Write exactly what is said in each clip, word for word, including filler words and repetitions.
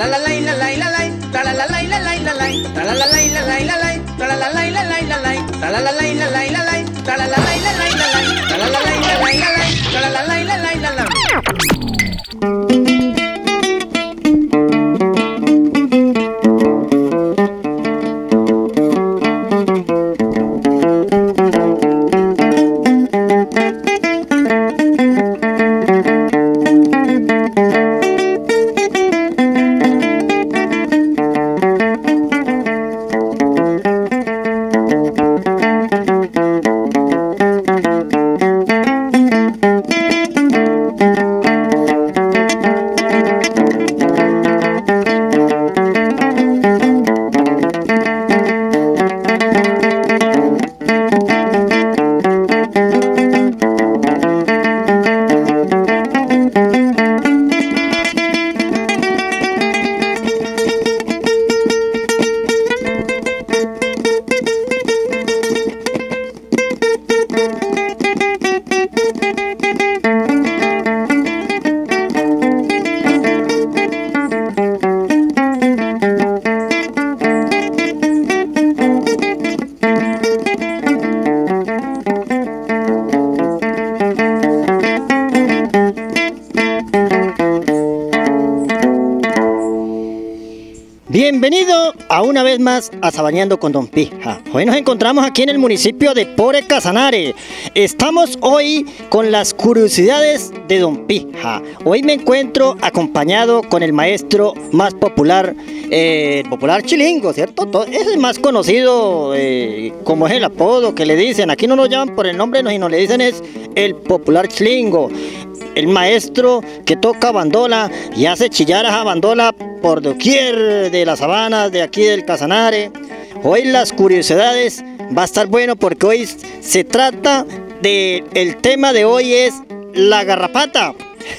Bienvenido a una vez más a Sabañando con Don Pija. Hoy nos encontramos aquí en el municipio de Pore Casanare. Estamos hoy con las curiosidades de Don Pija. Hoy me encuentro acompañado con el maestro más popular, eh, popular chilingo, ¿cierto? Ese es más conocido eh, como es el apodo que le dicen. Aquí no nos llaman por el nombre, sino le dicen es el popular chilingo. El maestro que toca bandola y hace chillar a esa bandola por doquier de las sabanas de aquí del Casanare. Hoy las curiosidades va a estar bueno porque hoy se trata de, el tema de hoy es la garrapata.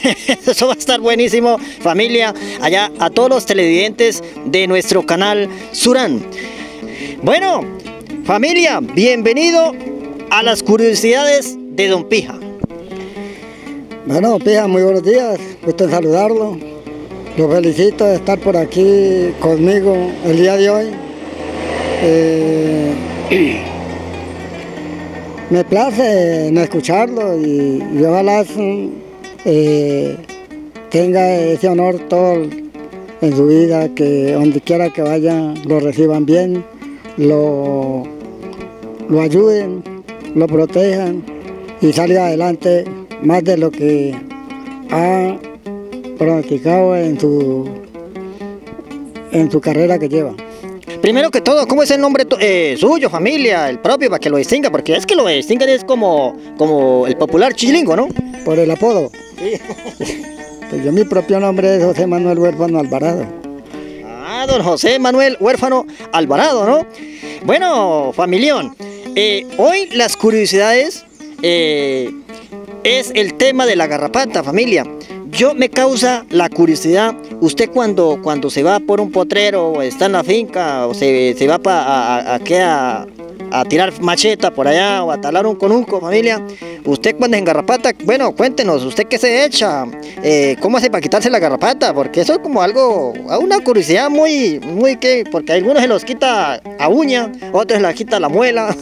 Eso va a estar buenísimo, familia, allá a todos los televidentes de nuestro canal Surán. Bueno, familia, bienvenido a las curiosidades de Don Pija. Bueno, Don Pija, muy buenos días, gusto en saludarlo. Lo felicito de estar por aquí conmigo el día de hoy. Eh, me place en escucharlo y, y ojalá eh, tenga ese honor todo en su vida, que donde quiera que vaya lo reciban bien, lo, lo ayuden, lo protejan y salga adelante más de lo que ha practicado en su, en su carrera que lleva. Primero que todo, ¿cómo es el nombre eh, suyo, familia, el propio, para que lo distinga? Porque es que lo distinguen es como, como el popular chilingo, ¿no? Por el apodo. Sí. Pues yo mi propio nombre es José Manuel Huérfano Alvarado. Ah, don José Manuel Huérfano Alvarado, ¿no? Bueno, familión, eh, hoy las curiosidades eh, es el tema de la garrapata, familia. Yo me causa la curiosidad, usted cuando, cuando se va por un potrero o está en la finca o se, se va pa, a, a, a, a tirar macheta por allá o a talar un conunco, familia, usted cuando es en garrapata, bueno, cuéntenos, ¿usted qué se echa? Eh, ¿Cómo hace para quitarse la garrapata? Porque eso es como algo, una curiosidad muy, muy que, porque a algunos se los quita a uña, otros se la quita a la muela.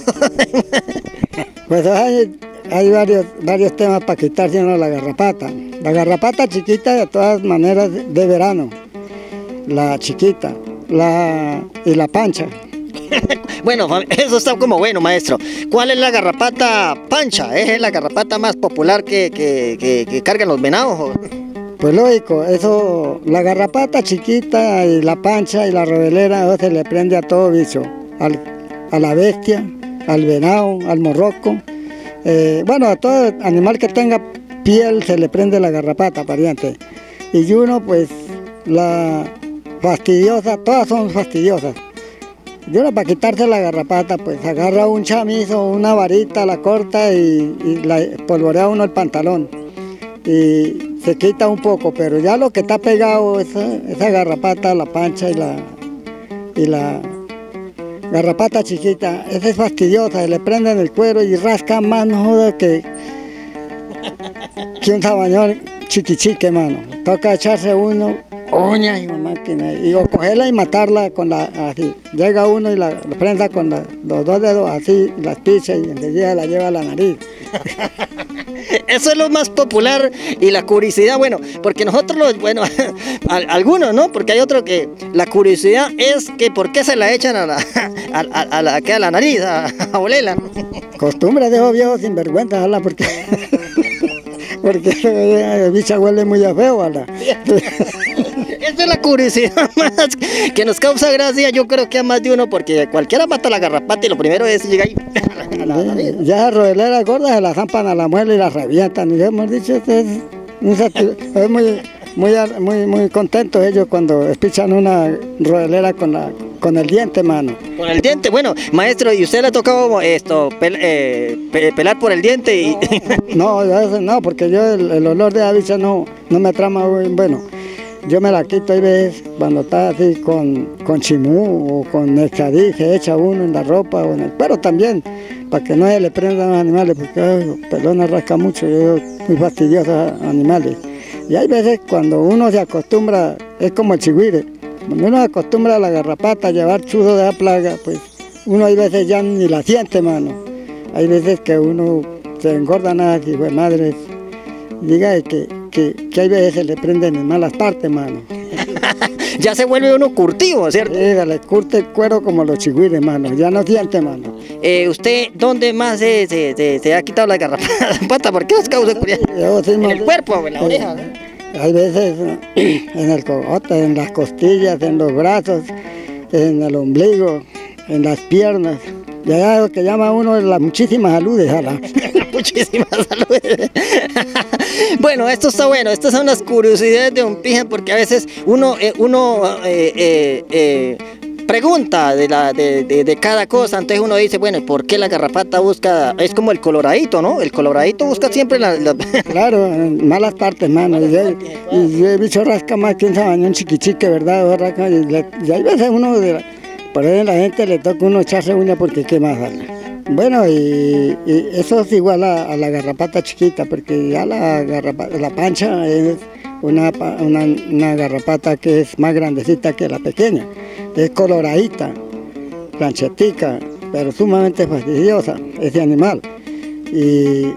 Pues hay, hay varios, varios temas para quitarse la garrapata. La garrapata chiquita de todas maneras de verano, la chiquita, la, y la pancha. Bueno, eso está como bueno, maestro. ¿Cuál es la garrapata pancha? ¿Es la garrapata más popular que, que, que, que cargan los venados? Pues lógico, eso, la garrapata chiquita y la pancha y la rebelera, eso se le prende a todo bicho, al, a la bestia, al venado, al morroco, eh, bueno, a todo animal que tenga piel se le prende la garrapata, pariente. Y uno, pues, la fastidiosa, todas son fastidiosas. Y uno para quitarse la garrapata, pues agarra un chamizo, una varita, la corta y, y la polvorea uno el pantalón. Y se quita un poco, pero ya lo que está pegado, esa, esa garrapata, la pancha y la, y la garrapata chiquita, esa es fastidiosa, le prenden el cuero y rasca más, no joda, que, que un sabañón chiquichique, mano. Toca echarse uno uñas y una máquina, y o cogerla y matarla con la, así, llega uno y la, la prensa con la, los dos dedos así, las picha y enseguida la lleva a la nariz. Eso es lo más popular y la curiosidad, bueno, porque nosotros los, bueno, algunos, ¿no? Porque hay otro que la curiosidad es que por qué se la echan a la, a, a, a la, a la nariz, a, a olela, ¿no? Costumbre de esos viejos sinvergüenza, ¿verdad? Porque, porque el bicha huele muy a feo, ¿verdad? Esa es la curiosidad más que nos causa gracia, yo creo que a más de uno, porque cualquiera mata la garrapata y lo primero es llegar ahí. Ya esas rodeleras gordas se las zampan a la muela y las revientan, y hemos dicho, es, es, es muy, muy, muy, muy contentos ellos cuando espichan una rodelera con, la, con el diente, mano. Con el diente, bueno, maestro, ¿y usted le ha tocado esto, pel, eh, pelar por el diente? Y... No, no, no, porque yo el, el olor de la bicha no, no me trama muy bueno. Yo me la quito hay veces cuando está así con, con chimú o con exadí, se echa uno en la ropa o en el cuero también, para que no se le prendan los animales, porque el pelón rasca mucho, yo muy fastidioso a animales. Y hay veces cuando uno se acostumbra, es como el chigüire, cuando uno se acostumbra a la garrapata, a llevar chuzo de la plaga, pues uno hay veces ya ni la siente, mano. Hay veces que uno se engorda nada, hijo de madre, diga que, que, que hay veces se le prenden en malas partes, mano. Ya se vuelve uno curtido, ¿cierto? Sí, le curte el cuero como los chigüires, mano, ya no siente, mano. Eh, ¿Usted dónde más se, se, se, se ha quitado la garrapata? ¿Por qué os causa curiosidad? Sí, ¿En el cuerpo o en la eh, oreja? ¿No? Hay veces en el cogote, en las costillas, en los brazos, en el ombligo, en las piernas. Y hay algo que llama uno las muchísimas saludes, jala. Muchísimas saludes. Bueno, esto está bueno, estas son las curiosidades de Don Pija, porque a veces uno, eh, uno eh, eh, eh, pregunta de, la, de, de, de cada cosa, entonces uno dice, bueno, ¿por qué la garrapata busca? Es como el coloradito, ¿no? El coloradito busca siempre la... la... Claro, en malas partes, mano. Y yo, y yo he visto rasca más que un sabañón chiquichique, ¿verdad? Y, le, y hay veces uno, de la, por ahí la gente le toca uno echarse uña porque qué más darle. Bueno, y, y eso es igual a, a la garrapata chiquita, porque ya la, garrapata, la pancha es una, una, una garrapata que es más grandecita que la pequeña. Es coloradita, planchetica, pero sumamente fastidiosa, ese animal. Y,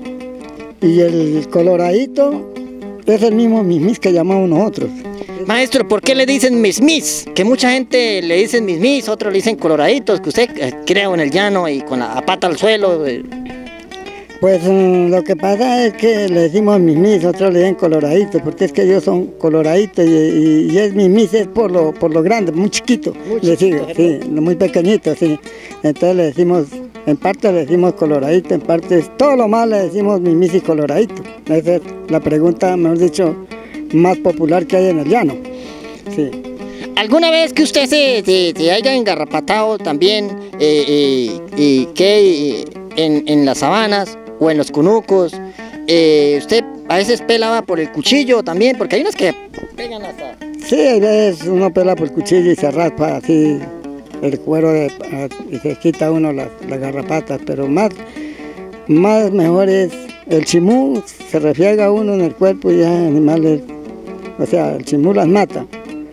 y el coloradito es el mismo mismis que llamamos nosotros. Maestro, ¿por qué le dicen mismis? Que mucha gente le dicen mismis, otros le dicen coloraditos, que usted eh, creo en el llano y con la pata al suelo. Eh. Pues um, lo que pasa es que le decimos mismis, otros le dicen coloraditos, porque es que ellos son coloraditos y, y, y es mismis es por lo, por lo grande, muy chiquito, muy le chiquito, digo, sí, muy pequeñito, sí. Entonces le decimos, en parte le decimos coloradito, en parte todo lo más le decimos mismis y coloradito. Esa es la pregunta, mejor dicho, más popular que hay en el llano. Sí. ¿Alguna vez que usted se, se, se haya engarrapatado también eh, eh, y que eh, en, en las sabanas o en los cunucos, eh, usted a veces pelaba por el cuchillo también? Porque hay unas que pegan hasta... Sí, a veces uno pela por el cuchillo y se raspa así el cuero de, y se quita uno las, las garrapatas, pero más, más mejor es el chimú, se refiega uno en el cuerpo y ya animales, o sea, el chimú las mata.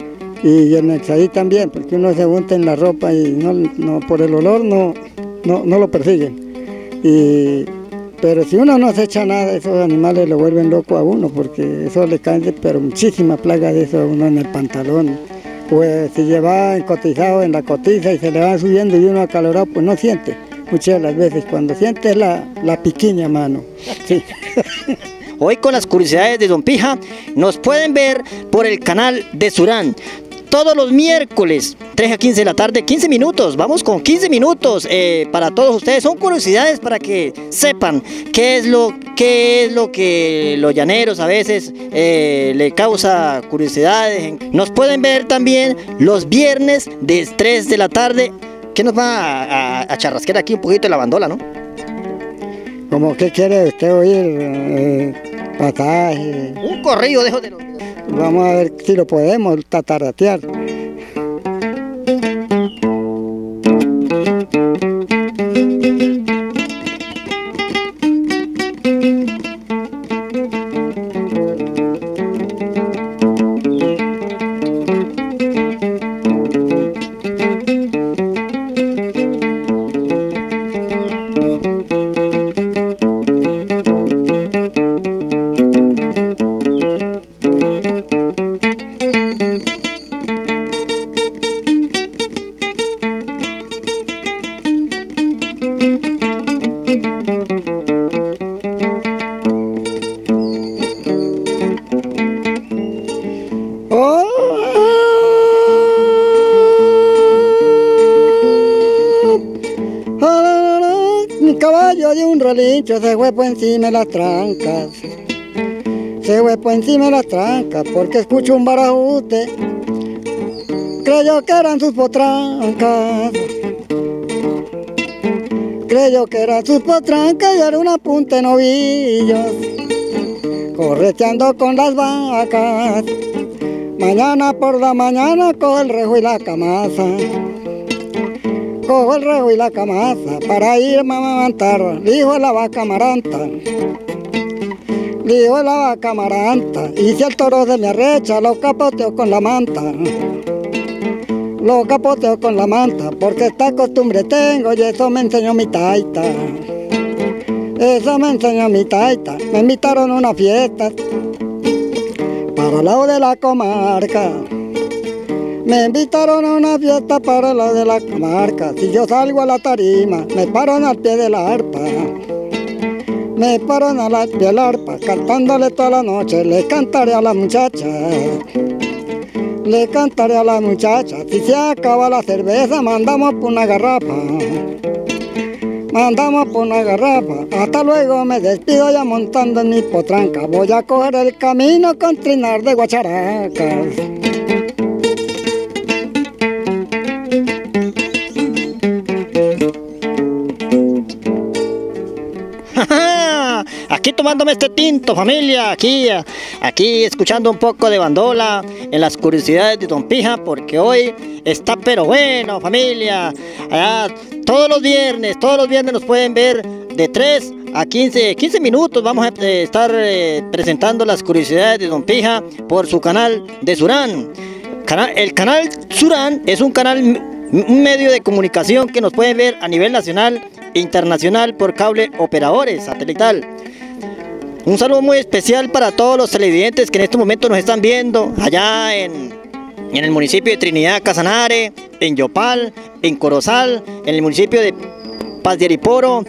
Y el nexadí también, porque uno se unta en la ropa y no, no, por el olor no, no, no lo persiguen. Y, pero si uno no se echa nada, esos animales lo vuelven loco a uno, porque eso le cae, pero muchísima plaga de eso a uno en el pantalón. Pues si lleva encotizado en la cotiza y se le va subiendo y uno acalorado, pues no siente. Muchas de las veces, cuando siente la, la piquiña, mano. Sí. Hoy con las curiosidades de Don Pija, nos pueden ver por el canal de Surán. Todos los miércoles, tres a quince de la tarde, quince minutos, vamos con quince minutos eh, para todos ustedes. Son curiosidades para que sepan qué es lo, qué es lo que los llaneros a veces eh, le causa curiosidades. Nos pueden ver también los viernes de tres de la tarde. ¿Qué nos va a, a, a charrasquear aquí un poquito de la bandola, no? ¿Cómo qué quiere usted oír? Eh, pasaje. Un corrido dejo de los... Vamos a ver si lo podemos tataratear. pincho se fue por encima de las trancas. Se fue por encima de las trancas porque escucho un barajute. Creyó que eran sus potrancas. Creyó que eran sus potrancas y era una punta de novillos. Correteando con las vacas. Mañana por la mañana cojo el rejo y la camasa. Cojo el rejo y la camasa para irme a amamantar. Le dijo la vaca maranta. Le dijo la vaca maranta. Y si el toro se me arrecha, lo capoteo con la manta. Lo capoteo con la manta, porque esta costumbre tengo y eso me enseñó mi taita. Eso me enseñó mi taita. Me invitaron a una fiesta para el lado de la comarca. Me invitaron a una fiesta para el lado de la comarca. Si yo salgo a la tarima, me paran al pie de la arpa. Me paran al pie de la arpa, cantándole toda la noche. Le cantaré a la muchacha. Le cantaré a la muchacha. Si se acaba la cerveza, mandamos por una garrafa. Mandamos por una garrafa. Hasta luego, me despido ya montando en mi potranca. Voy a coger el camino con trinar de guacharacas. Aquí tomándome este tinto, familia, aquí, aquí escuchando un poco de bandola en las curiosidades de Don Pija, porque hoy está pero bueno, familia. Allá, todos los viernes, todos los viernes nos pueden ver de tres a quince, quince minutos. Vamos a eh, estar eh, presentando las curiosidades de Don Pija por su canal de Surán. Canal, el canal Surán es un canal, un medio de comunicación que nos pueden ver a nivel nacional e internacional por cable operadores satelital. Un saludo muy especial para todos los televidentes que en este momento nos están viendo allá en, en el municipio de Trinidad Casanare, en Yopal, en Corozal, en el municipio de Paz de Ariporo,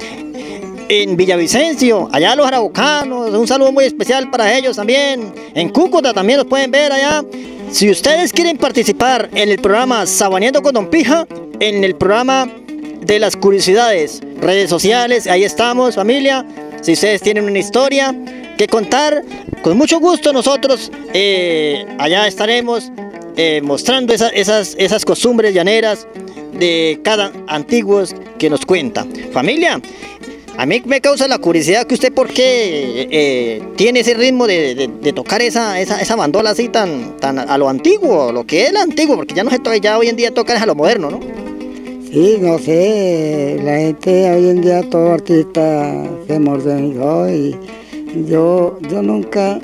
en Villavicencio, allá los araucanos. Un saludo muy especial para ellos también. En Cúcuta también los pueden ver allá. Si ustedes quieren participar en el programa Sabaneando con Don Pija, en el programa de las curiosidades, redes sociales, ahí estamos, familia. Si ustedes tienen una historia que contar, con mucho gusto nosotros eh, allá estaremos eh, mostrando esa, esas, esas costumbres llaneras de cada antiguos que nos cuenta. Familia, a mí me causa la curiosidad que usted por qué eh, tiene ese ritmo de, de, de tocar esa, esa, esa bandola así tan, tan a lo antiguo, lo que es lo antiguo, porque ya, no se toca, ya hoy en día tocan a lo moderno, ¿no? Sí, no sé, la gente hoy en día, todo artista se modernizó y yo, yo nunca,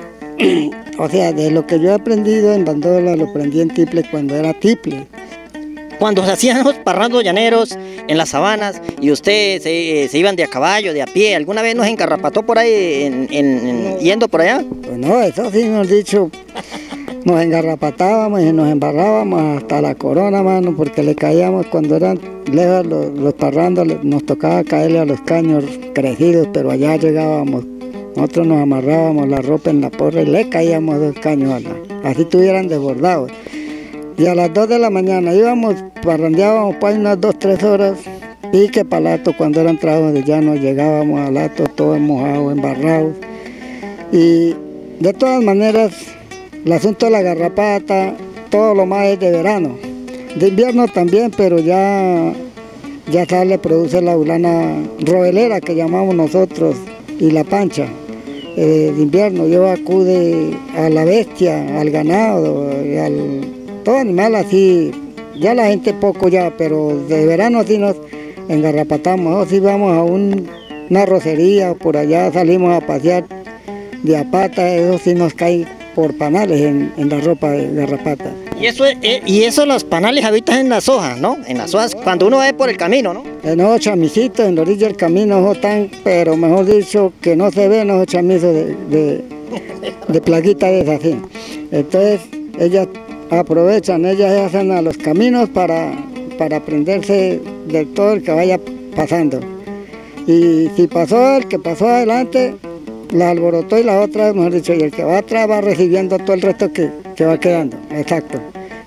o sea, de lo que yo he aprendido en bandola, lo aprendí en tiple cuando era tiple. Cuando se hacían los parrandos llaneros en las sabanas y ustedes se, se iban de a caballo, de a pie, ¿alguna vez nos engarrapató por ahí en, en, en, no. yendo por allá? Pues no, eso sí nos dicho. Nos engarrapatábamos y nos embarrábamos hasta la corona, mano, porque le caíamos cuando eran lejos los, los parrandos, nos tocaba caerle a los caños crecidos, pero allá llegábamos, nosotros nos amarrábamos la ropa en la porra y le caíamos dos caños, a la, así estuvieran desbordados. Y a las dos de la mañana íbamos, parrandeábamos para unas dos, tres horas, y que para Lato, cuando eran trabajos de llano, llegábamos a Lato todos mojados, embarrados, y de todas maneras, el asunto de la garrapata, todo lo más es de verano. De invierno también, pero ya, ya sale, produce la ulana rovelera que llamamos nosotros y la pancha. Eh, de invierno yo acude a la bestia, al ganado, y al, todo animal así. Ya la gente poco ya, pero de verano sí nos engarrapatamos. O si vamos a un, una rocería, por allá salimos a pasear de a pata, eso sí nos cae por panales en, en la ropa de garrapata. Y eso, es, eh, y eso los panales habitan en las hojas, ¿no? En las hojas, cuando uno va por el camino, ¿no? En los chamisitos, en la orilla del camino, ojo tan, pero mejor dicho, que no se ven los chamizos de, de, de plaguita de esas, así. Entonces, ellas aprovechan, ellas hacen a los caminos para, para aprenderse de todo el que vaya pasando. Y si pasó el que pasó adelante, la alborotó y la otra, mejor dicho, y el que va atrás va recibiendo todo el resto que, que va quedando, exacto.